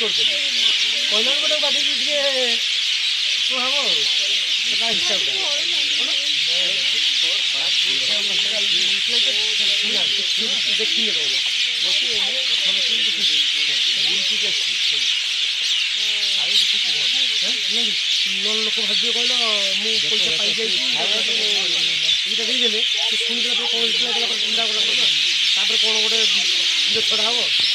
କରିଦେଲି କହିଲା ଗୋଟେ ବାଗେଇକି ଟିକେ କୁହାବ ସେଟା ହିସାବ ଦେଖିଲେ ଲୋକ ଭାବିବେ କହିଲ ମୁଁ ପଇସା ପାଇଯାଇଛି ଏଇଟା ଦେଇଦେଲେ ସେ ଶୁଣିଦେଲା ପରେ କଣ ଚିନ୍ତା କଲା ତାପରେ କଣ ଗୋଟେ ଛଡ଼ା ହବ।